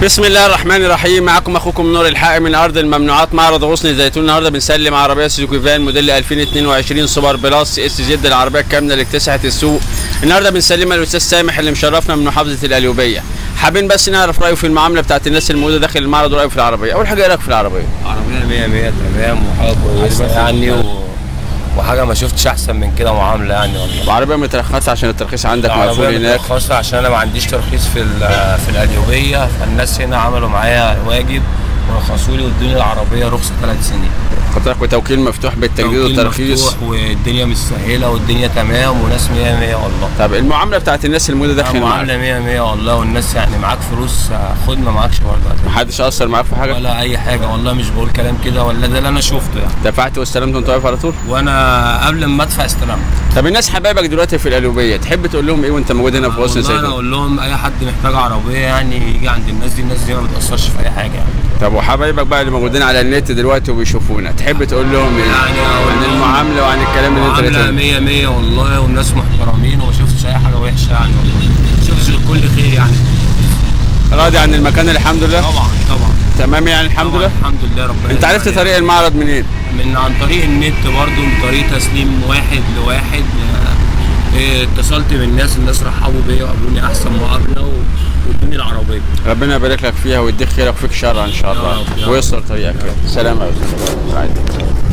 بسم الله الرحمن الرحيم. معكم اخوكم نور الحق من ارض الممنوعات، معرض غصن زيتون. النهارده بنسلم عربيه سوزوكي فان موديل 2022 سوبر بلاس اس زد، العربيه الكامله اللي اكتسحت السوق. النهارده بنسلمها للاستاذ سامح اللي مشرفنا من محافظه القليوبيه. حابين بس نعرف رايه في المعامله بتاعت الناس الموجوده داخل المعرض ورايه في العربيه. اول حاجه ايه رايك في العربيه؟ عربيه 100 100 تمام وحاجه كويسه يعني وحاجه ما شفتش احسن من كده معامله يعني والله. وعربيه مترخصه عشان الترخيص عندك مقفول هناك. مترخصه عشان انا ما عنديش ترخيص في القليوبيه، فالناس هنا عملوا معايا واجب ورخصوا لي وادوني العربيه رخصه 3 سنين. خاطرك وتوكيل مفتوح بالتجديد والترخيص مفتوح والدنيا متسهله والدنيا تمام وناس 100 100 والله. طب المعامله بتاعت الناس الموجوده داخل المعرض؟ المعامله 100 100 والله، والناس يعني معاك فلوس خد، ما معاكش برضه. محدش اثر معاك في حاجه؟ ولا اي حاجه والله، مش بقول كلام كده، ولا ده اللي انا شفته يعني. دفعت واستلمت وانت واقف على طول؟ وانا قبل ما ادفع استلمت. طب الناس حبايبك دلوقتي في القليوبيه تحب تقول لهم ايه وانت موجود هنا في غصن زيتون؟ انا اقول لهم اي حد محتاج عربيه يعني يجي عند الناس دي ما بتاثرش في اي حاجه يعني. طب وحبايبك بقى اللي موجودين على النت دلوقتي وبيشوفونا تحب تقول لهم ايه؟ يعني عن المعامله وعن الكلام اللي انت بتقوله؟ معامله 100 100 والله، والناس محترمين وما شفتش اي حاجه وحشه يعني والله، ما شفتش كل خير يعني. راضي عن المكان الحمد لله؟ طبعا تمام يعني الحمد لله. الحمد لله. ربنا انت عرفت طريق المعرض منين؟ عن طريق النت برضو، من طريق تسليم واحد لواحد. اتصلت بالناس رحبوا بيا وقابلوني احسن مقابله وادوني العربيه. ربنا يبارك لك فيها ويديك خيرك وفيك شر ان شاء الله ويسر طريقك. سلام يا استاذ.